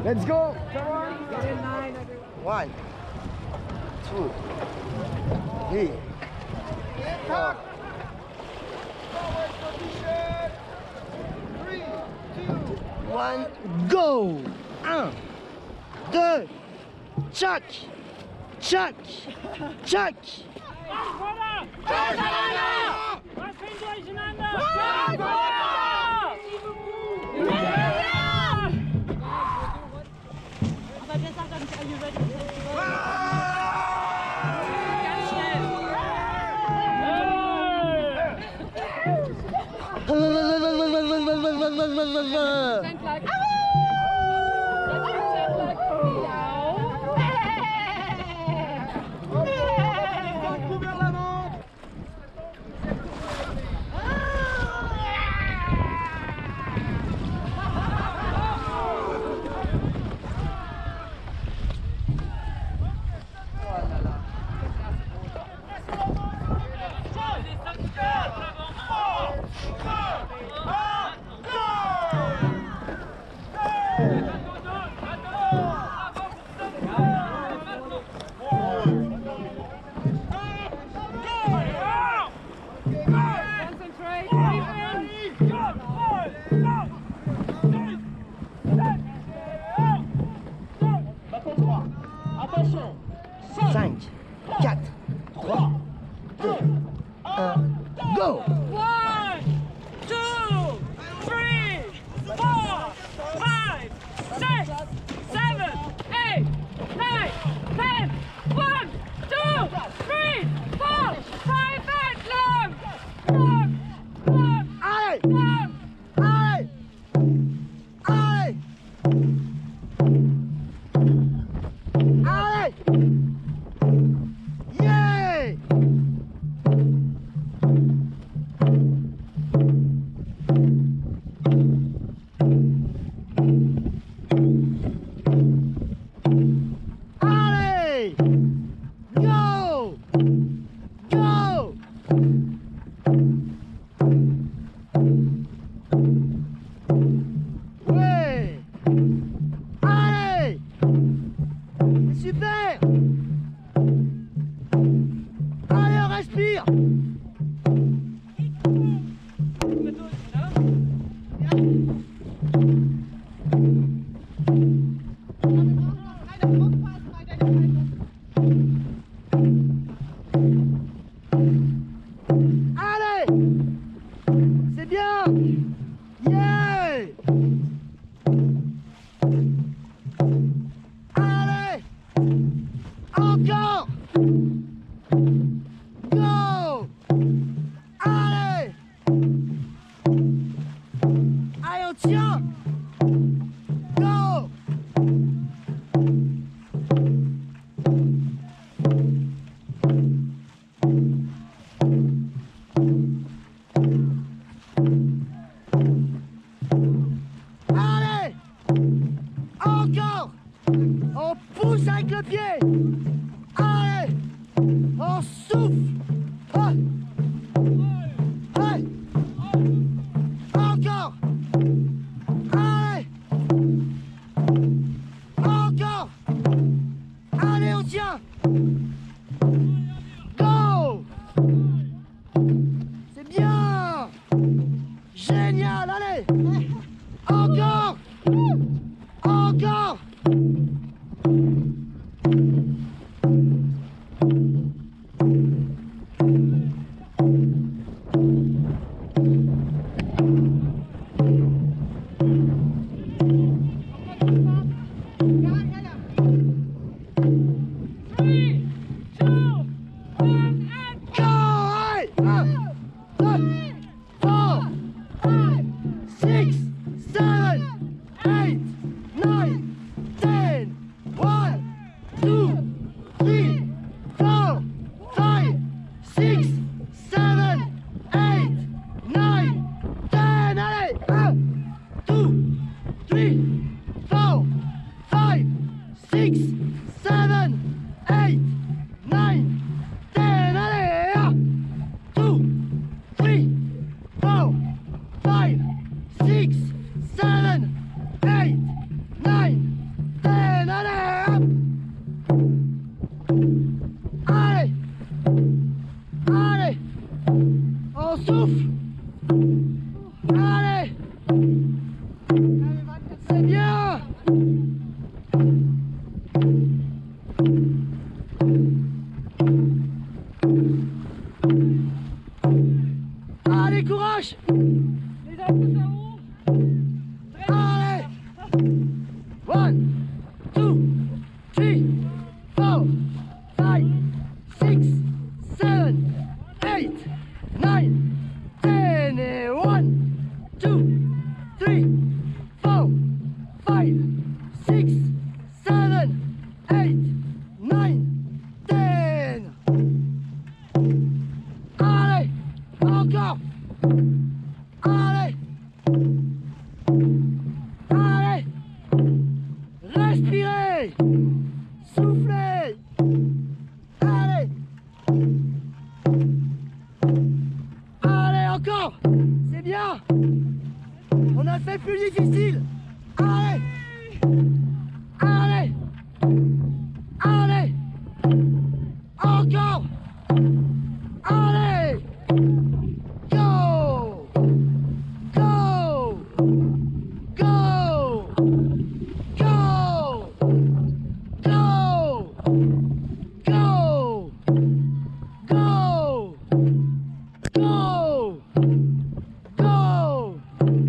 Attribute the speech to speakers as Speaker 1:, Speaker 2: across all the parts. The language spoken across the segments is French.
Speaker 1: Let's go.
Speaker 2: Come on. Get in line, everyone.
Speaker 1: 1, 2, 3, 4.
Speaker 3: Forward position. 3, 2,
Speaker 1: 1, go. 1, 2, tchac, tchac, tchac.
Speaker 3: Attention.
Speaker 1: 5, 4, 3, 2, 1, go.
Speaker 4: 1, 2, 3, 4, 5, 6, 7, 8, 9, 10, 1, 2, 3, 4, 5, 8, long,
Speaker 1: Allez,
Speaker 4: long.
Speaker 1: allez, allez, allez. Yeah. Allez, go, go. Ouais. Allez. Super. Allez, on respire. Allez. C'est bien. Yeah. Allez. Encore. Go. Allez. Allez, on tient. Go. Allez. Encore. On pousse avec le pied. Allez. On souffle. Ah. Allez. Encore. Allez. Encore. Allez, on tient. Go. C'est bien. Génial, allez. Encore. Encore. Six, seven, 8, 9, 10. 1, 2, 3, 4, 5, 6, 7, 8, 9, 10 et 1, 2, 3, 4, 5, 6, 7, 8, 9, 10. Allez, encore. Allez. Allez. Respirez. Soufflez. Allez. Allez, encore. C'est bien. On a fait plus difficile. Allez. Allez. Allez. Encore. Allez. Go. Go. Go. Go. Go. Go. Go. Go. Go.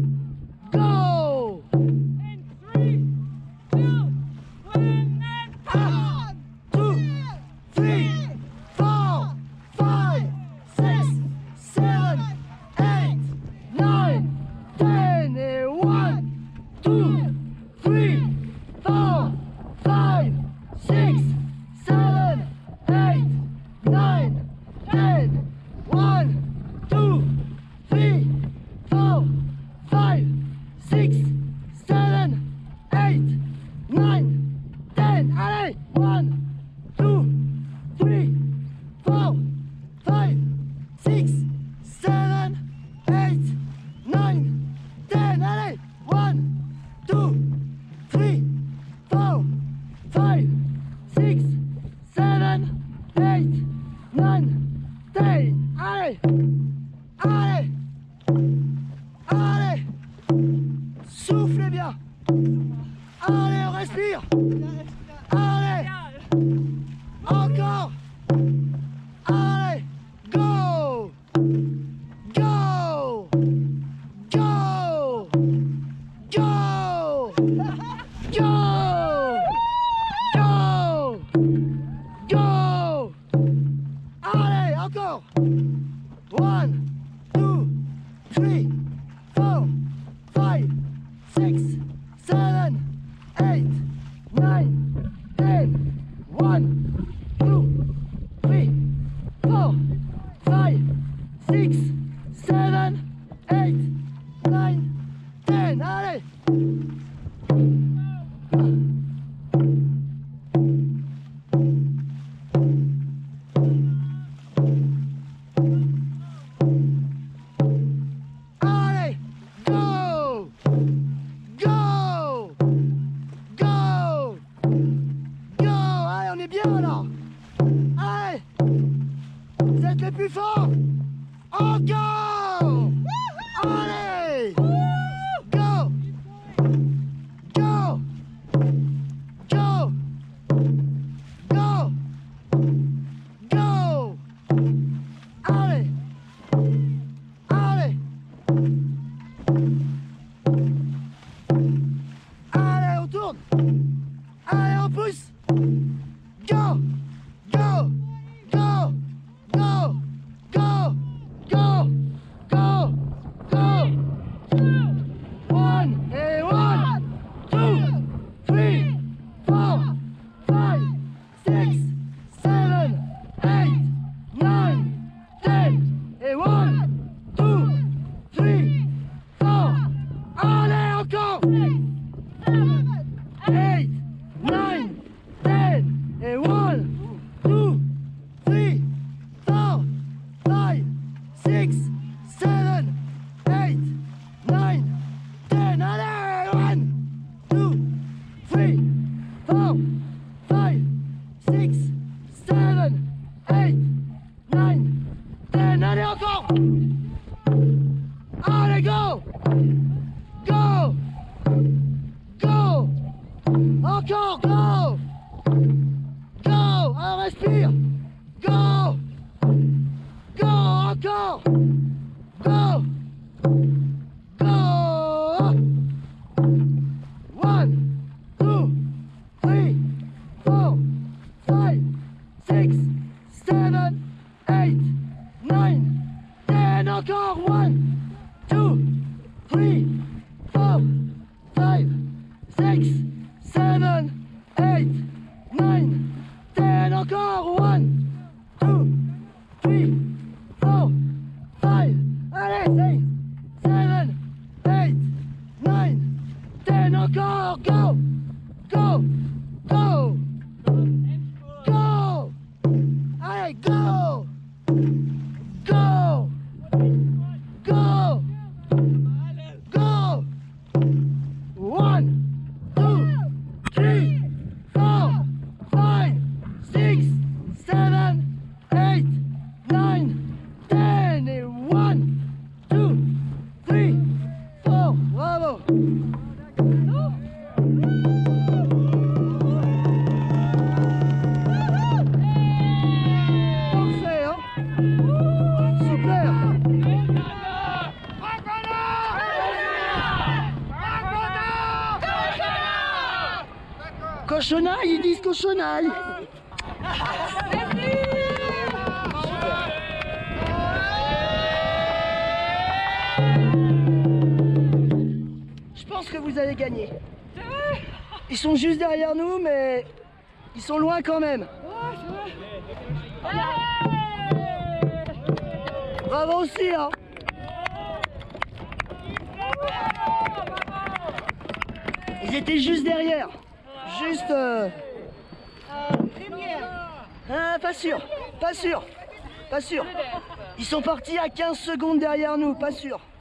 Speaker 1: Go.
Speaker 4: In 3, 2, 1, and
Speaker 1: Ah. 2, 3, 4, 5, 6, 7, 8, 9, 10 et 1, 2, 3, 4, 5, 6, 7, 8, 9, 10, 1, 2, 3, 4, 5, 6, 7, 8, 9, 10. Allez, 1, 2, 3, 4, 5, 6, 7, 8, 9, 10. Allez, 1, 2, 3, 4, 5, 6, 7, 8, 9, 10. Allez, allez, allez. Soufflez bien. Allez, on respire. Allez, encore. Allez, go. Go. Go. Go. Go. Go. Go. Allez, encore. 1, 2, 3, 4, 5, 6, 7, 8, 9, 10. 1, 2, 3, 4, 5, 6, 7, 8, 9, 10. Allez. Allez, go. Go. Go. Go. Allez, on est bien là. Allez. Vous êtes les plus forts. Encore. Allez. Go. Go. Go. Go. Go. Allez. Allez. Allez, on tourne. Allez, on pousse. Go. Go. Go. Go. Go. Go. Go. Go. 1 et 1, 2, 3, 4, 5, 6, 7, 8, 9, 10 et 1, 2, 3, 4. Allez, encore. 8, 9, 8, 9, 10, encore 1, 2, 3, 4, 5, allez, 6, 7, 8, 9, 10, encore, go, go, go, go, allez, go, go, go, go, 1, 2, 3, 4, 5, 6, 7, 8, 9, 10 et 1, 2, 3, 4, bravo. Parfait, hein? Super. Cochonaille, ils disent cochonaille. Je pense que vous allez gagner. Ils sont juste derrière nous, mais ils sont loin quand même. Bravo aussi, hein. Ils étaient juste derrière. Juste... pas sûr, pas sûr, pas sûr. Ils sont partis à 15 secondes derrière nous, pas sûr.